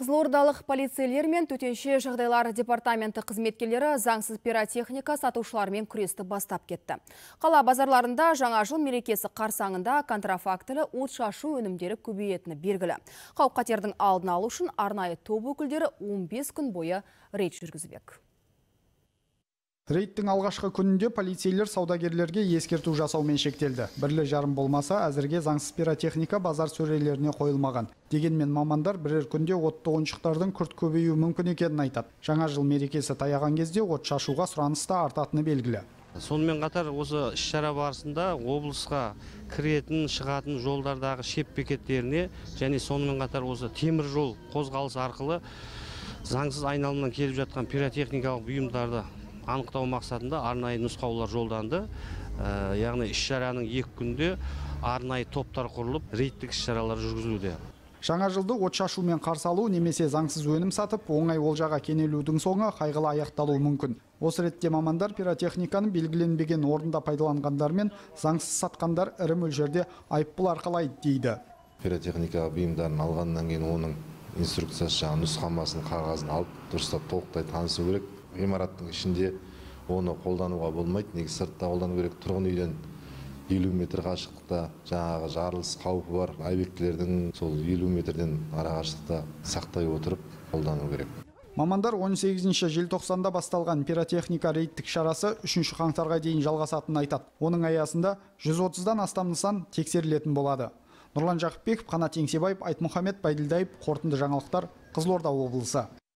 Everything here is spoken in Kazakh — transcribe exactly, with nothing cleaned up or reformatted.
Қызылордалық полицейлер мен төтенше жағдайлар департаменті қызметкерлері заңсыз пиротехника сатушылармен күресті бастап кетті. Қала базарларында жаңа жыл мерекесі қарсаңында контрафактілі от шашу өнімдері көбейетіні белгілі. Қауіп-қатердің алдын алу үшін арнайы топ өкілдері он бес күн бойы рейд жүргізбек. Рейдтің алғашқы күнінде полицейлер саудагерлерге ескерту жасаумен шектелді. Бірлі жарым болмаса, әзірге заңсыз пиротехника базар сөрелеріне қойылмаған. Дегенмен мамандар бірер күнде отты ойыншықтардың күрт көбеюі мүмкін екенін айтады. Жаңа жыл мерекесі таяған кезде от шашуға сұраныс та артатыны белгілі. Сонымен қатар осы іс-шара барысында облысқа кіретін, шығатын жолдардағы шеп бекеттеріне және сонымен қатар осы темір жол қозғалысы арқылы заңсыз айналымнан келіп жатқан пиротехникалық бұйымдарды анықтау мақсатында арнайы нұсқаулар жолданды. Яғни іс-шараның екі күнде арнайы топтар құрылып, рейдтік іс-шаралар жүргізілуде. Жаңа жылды от шашумен қарсы алу немесе заңсыз өнім сатып, оңай олжаға кенелудің соңы қайғылы аяқталуы мүмкін. Осы ретте мамандар пиротехниканы белгіленбеген орында пайдаланғандар мен заңсыз сатқандар ірі мөлшерде айыппұл арқалайды дейді. Пиротехника бұйымдарын алғаннан кейін оның инструкциясы, жаңа нұсқамасын, қағазын алып, дұрыстап толықтай танысу керек. Ғимараттың ішінде оны қолдануға болмайды, негізі сыртта қолдану керек. Тұрғын үйден елу метр қашықтықта жаңағы жарылыс қаупі бар объектілердің сол елу метрден ара қашықтықта сақтай отырып қолдану керек. Мамандар он сегізінші желтоқсанда басталған пиротехника рейдтік шарасы үшінші қаңтарға дейін жалғасатынын айтады. Оның аясында жүз отыздан астам нысан тексерілетін болады. Нұрлан Жақыпбеков, Қанат Еңсебаев, Айтмұхамед Байділдаев, қорытынды жаңалықтар, Қызылорда облысы.